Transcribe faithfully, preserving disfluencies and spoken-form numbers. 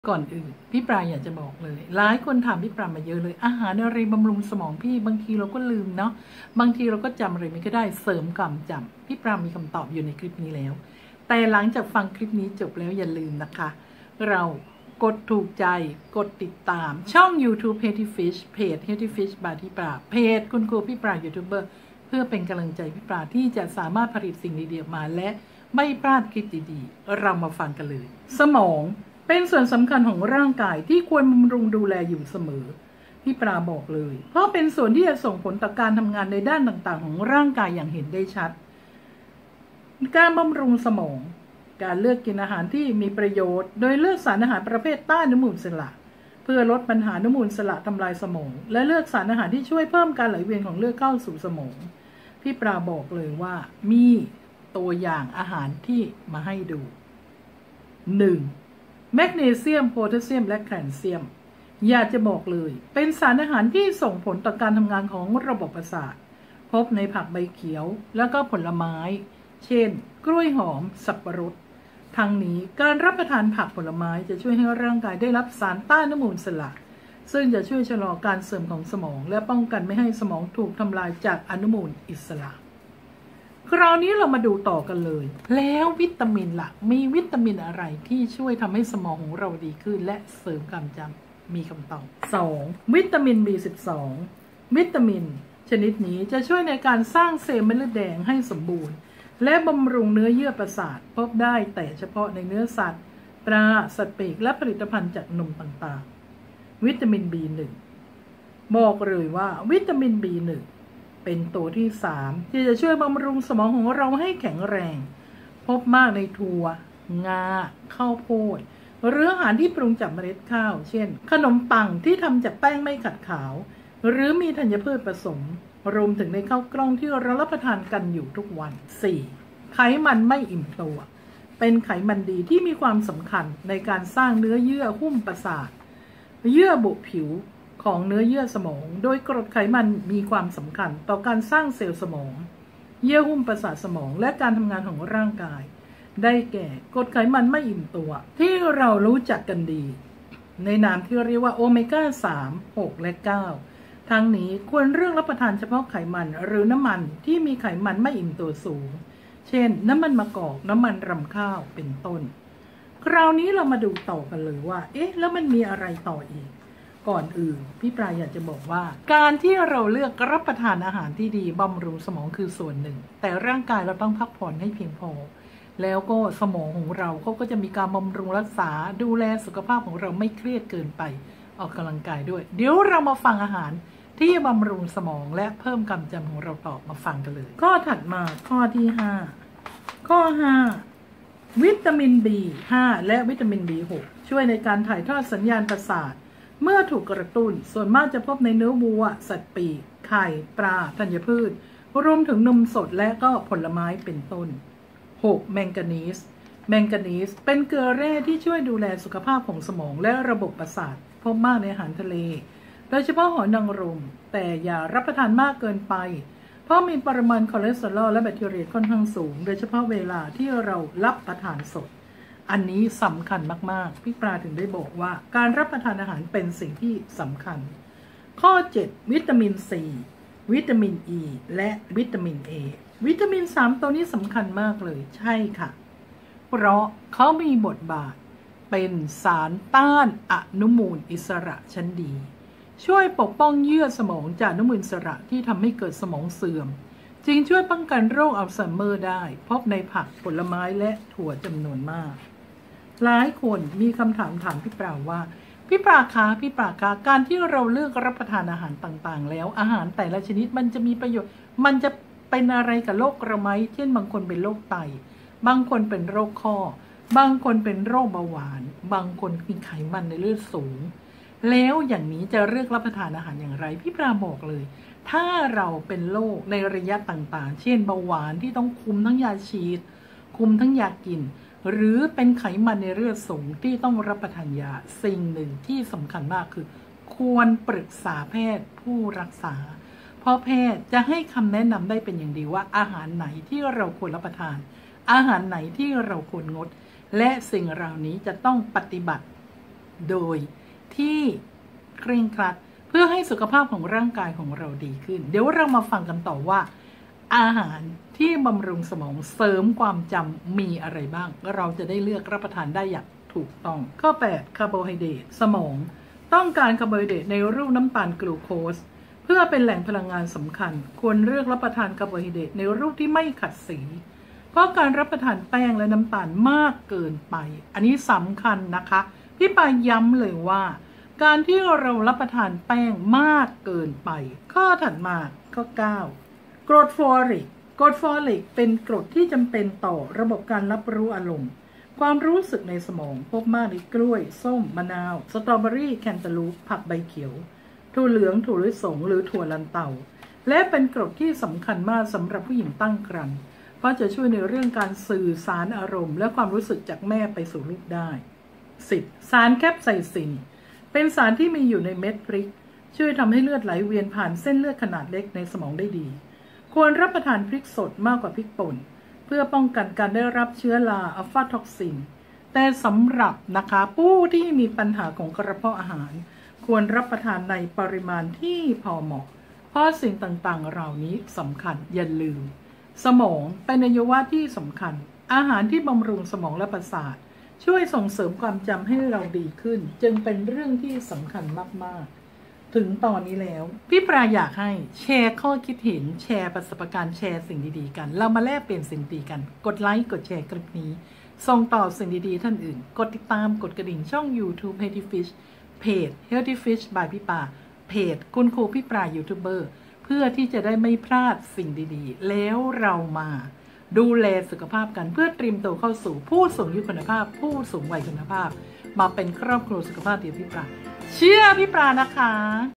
ก่อนอื่นพี่ปลาอยากจะบอกเลยหลายคนถามพี่ปลามาเยอะเลยอาหารอะไรบำรุงสมองพี่บางทีเราก็ลืมเนาะบางทีเราก็จำอะไรไม่ได้เสริมความจำพี่ปลามีคำตอบอยู่ในคลิปนี้แล้วแต่หลังจากฟังคลิปนี้จบแล้วอย่าลืมนะคะเรากดถูกใจกดติดตามช่อง YouTube Healthy Fish เพจ Healthy Fish บายพี่ปลาเพจคุณครูพี่ปลายูทูบเบอร์เพื่อเป็นกำลังใจพี่ปลาที่จะสามารถผลิตสิ่งดีๆออกมาและไม่พลาดคลิปดีๆเรามาฟังกันเลยสมองเป็นส่วนสำคัญของร่างกายที่ควรบำรุงดูแลอยู่เสมอพี่ปลาบอกเลยเพราะเป็นส่วนที่จะส่งผลต่อการทำงานในด้านต่างๆของร่างกายอย่างเห็นได้ชัดการบำรุงสมองการเลือกกินอาหารที่มีประโยชน์โดยเลือกสารอาหารประเภทต้านอนุมูลอิสระเพื่อลดปัญหาอนุมูลอิสระทำลายสมองและเลือกสารอาหารที่ช่วยเพิ่มการไหลเวียนของเลือดเข้าสู่สมองพี่ปลาบอกเลยว่ามีตัวอย่างอาหารที่มาให้ดู หนึ่งแมกนีเซียมโพแทสเซียมและแคลเซียมอยากจะบอกเลยเป็นสารอาหารที่ส่งผลต่อการทำงานของระบบประสาทพบในผักใบเขียวแล้วก็ผลไม้เช่นกล้วยหอมสับปะรดทั้งนี้การรับประทานผักผลไม้จะช่วยให้ร่างกายได้รับสารต้านอนุมูลอิสระซึ่งจะช่วยชะลอการเสื่อมของสมองและป้องกันไม่ให้สมองถูกทำลายจากอนุมูลอิสระคราวนี้เรามาดูต่อกันเลยแล้ววิตามินล่ะมีวิตามินอะไรที่ช่วยทำให้สมองของเราดีขึ้นและเสริมความจำมีคำตอบ สอง วิตามิน บี สิบสอง วิตามินชนิดนี้จะช่วยในการสร้างเซลล์เม็ดเลือดแดงให้สมบูรณ์และบำรุงเนื้อเยื่อประสาทพบได้แต่เฉพาะในเนื้อสัตว์ปลาสัตว์ปีกและผลิตภัณฑ์จากนมต่างๆวิตามิน บี หนึ่ง บอกเลยว่าวิตามิน บี หนึ่งเป็นตัวที่สามที่จะช่วยบำรุงสมองของเราให้แข็งแรงพบมากในถั่วงาข้าวโพดหรืออาหารที่ปรุงจากเมล็ดข้าวเช่นขนมปังที่ทำจากแป้งไม่ขัดขาวหรือมีธัญพืชผสมรวมถึงในข้าวกล้องที่เรารับประทานกันอยู่ทุกวัน สี่ ไขมันไม่อิ่มตัวเป็นไขมันดีที่มีความสำคัญในการสร้างเนื้อเยื่อหุ้มประสาทเยื่อบุผิวของเนื้อเยื่อสมองโดยกรดไขมันมีความสำคัญต่อการสร้างเซลล์สมองเยื่อหุ้มประสาทสมองและการทำงานของร่างกายได้แก่กรดไขมันไม่อิ่มตัวที่เรารู้จักกันดีในนามที่เรียกว่าโอเมก้าสาม หกและเก้าทั้งนี้ควรเลือกรับประทานเฉพาะไขมันหรือน้ำมันที่มีไขมันไม่อิ่มตัวสูงเช่นน้ำมันมะกอกน้ำมันรำข้าวเป็นต้นคราวนี้เรามาดูต่อกันเลยว่าเอ๊ะแล้วมันมีอะไรต่ออีกก่อนอื่นพี่ปลายอยากจะบอกว่าการที่เราเลือกรับประทานอาหารที่ดีบำรุงสมองคือส่วนหนึ่งแต่ร่างกายเราต้องพักผ่อนให้เพียงพอแล้วก็สมองของเราเขาก็จะมีการบำรุงรักษาดูแลสุขภาพของเราไม่เครียดเกินไปออกกำลังกายด้วยเดี๋ยวเรามาฟังอาหารที่บำรุงสมองและเพิ่มความจำของเราต่อมาฟังกันเลยข้อถัดมาข้อที่ห้าข้อห้าวิตามิน บี ห้า และวิตามิน บี หก ช่วยในการถ่ายทอดสัญญาณประสาทเมื่อถูกกระตุ้นส่วนมากจะพบในเนื้อวัวสัตว์ปีกไข่ปลาธัญพืชรวมถึงนมสดและก็ผลไม้เป็นต้น หก แมงกานีสแมงกานีสเป็นเกลือแร่ที่ช่วยดูแลสุขภาพของสมองและระบบประสาทพบมากในอาหารทะเลโดยเฉพาะหอยนางรมแต่อย่ารับประทานมากเกินไปเพราะมีปริมาณคอเลสเตอรอลและแบคทีเรียค่อนข้างสูงโดยเฉพาะเวลาที่เรารับประทานสดอันนี้สำคัญมากๆพี่ปลาถึงได้บอกว่าการรับประทานอาหารเป็นสิ่งที่สำคัญข้อเจ็ดวิตามิน ซี วิตามิน อี และวิตามิน เอ วิตามินสามตัวนี้สำคัญมากเลยใช่ค่ะเพราะเขามีบทบาทเป็นสารต้านอนุมูลอิสระชั้นดีช่วยปกป้องเยื่อสมองจากอนุมูลอิสระที่ทำให้เกิดสมองเสื่อมจึงช่วยป้องกันโรคอัลไซเมอร์ได้พบในผักผลไม้และถั่วจำนวนมากหลายคนมีคำถามถามพี่ปลาว่าพี่ปลาคะพี่ปลาคะการที่เราเลือกรับประทานอาหารต่างๆแล้วอาหารแต่ละชนิดมันจะมีประโยชน์มันจะเป็นอะไรกับโรคเราไหมเช่นบางคนเป็นโรคไตบางคนเป็นโรคข้อบางคนเป็นโรคเบาหวานบางคนมีไขมันในเลือดสูงแล้วอย่างนี้จะเลือกรับประทานอาหารอย่างไรพี่ปลาบอกเลยถ้าเราเป็นโรคในระยะต่างๆเช่นเบาหวานที่ต้องคุมทั้งยาฉีดคุมทั้งยากินหรือเป็นไขมันในเลือดสูงที่ต้องรับประทานยาสิ่งหนึ่งที่สำคัญมากคือควรปรึกษาแพทย์ผู้รักษาเพราะแพทย์จะให้คำแนะนำได้เป็นอย่างดีว่าอาหารไหนที่เราควรรับประทานอาหารไหนที่เราควรงดและสิ่งเหล่านี้จะต้องปฏิบัติโดยที่เคร่งครัดเพื่อให้สุขภาพของร่างกายของเราดีขึ้นเดี๋ยวเรามาฟังกันต่อว่าอาหารที่บำรุงสมองเสริมความจำมีอะไรบ้างเราจะได้เลือกรับประทานได้อย่างถูกต้องข้อแปดคาร์โบไฮเดรตสมองต้องการคาร์โบไฮเดรตในรูปน้ำตาลกลูโคสเพื่อเป็นแหล่งพลังงานสำคัญควรเลือกรับประทานคาร์โบไฮเดรตในรูปที่ไม่ขัดสีเพราะการรับประทานแป้งและน้ำตาลมากเกินไปอันนี้สำคัญนะคะพี่ปาย้ำเลยว่าการที่เรารับประทานแป้งมากเกินไปข้อถัดมาข้อเก้ากรดฟอริกกรดฟอริกเป็นกรดที่จำเป็นต่อระบบการรับรู้อารมณ์ความรู้สึกในสมองพบมากในกล้วยส้มมะนาวสตรอเบอรี่แคนตาลูปผักใบเขียวถั่วเหลืองถั่วลิสงหรือถั่วลันเตาและเป็นกรดที่สำคัญมากสำหรับผู้หญิงตั้งครรภ์เพราะจะช่วยในเรื่องการสื่อสารอารมณ์และความรู้สึกจากแม่ไปสู่ลูกได้ สิบ สารแคปไซซินเป็นสารที่มีอยู่ในเม็ดพริกช่วยทำให้เลือดไหลเวียนผ่านเส้นเลือดขนาดเล็กในสมองได้ดีควรรับประทานพริกสดมากกว่าพริกป่นเพื่อป้องกันการได้รับเชื้อราอัลฟาท็อกซินแต่สำหรับนะคะผู้ที่มีปัญหาของกระเพาะอาหารควรรับประทานในปริมาณที่พอเหมาะเพราะสิ่งต่างๆเหล่านี้สำคัญอย่าลืมสมองเป็นอวัยวะที่สำคัญอาหารที่บำรุงสมองและประสาทช่วยส่งเสริมความจำให้เราดีขึ้นจึงเป็นเรื่องที่สำคัญมากๆถึงตอนนี้แล้วพี่ปราอยากให้แชร์ข้อคิดเห็นแชร์ประสบการณ์แชร์สิ่งดีๆกันเรามาแลกเปลี่ยนสิ่งดีกันกดไลค์กดแชร์คลิปนี้ส่งต่อสิ่งดีๆท่านอื่นกดติดตามกดกระดิ่งช่อง YouTube Healthy Fish เพจ Healthy Fish by พี่ปาเพจคุณครูพี่ปรายูทูบเบอร์เพื่อที่จะได้ไม่พลาดสิ่งดีๆแล้วเรามาดูแลสุขภาพกันเพื่อเตรียมตัวเข้าสู่ผู้สูงอายุคุณภาพผู้สูงวัยคุณภาพมาเป็นครอบครัวสุขภาพเดียวพี่ปราเชื่อพี่ปรานะคะ